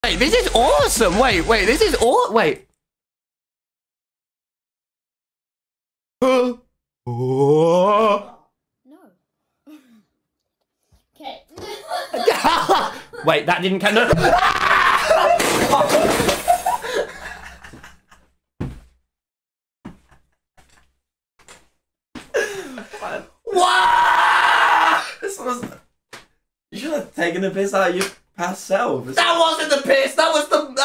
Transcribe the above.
Wait, this is awesome. Wait, this is all. Wait. No. Okay. Wait, that didn't count. No. Wow! This was. You should have taken the piss out of your past self. That wasn't the piss. That was the.